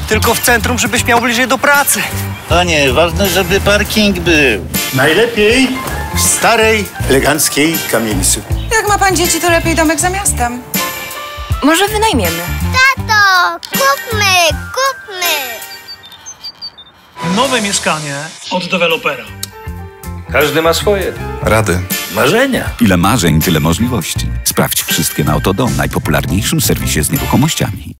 tylko w centrum, żebyś miał bliżej do pracy. Panie, ważne, żeby parking był. Najlepiej w starej, eleganckiej kamienicy. Jak ma pan dzieci, to lepiej domek za miastem. Może wynajmiemy. Tato, kupmy! Nowe mieszkanie od dewelopera. Każdy ma swoje Rady. marzenia. Ile marzeń, tyle możliwości. Sprawdź wszystkie na Autodom, najpopularniejszym serwisie z nieruchomościami.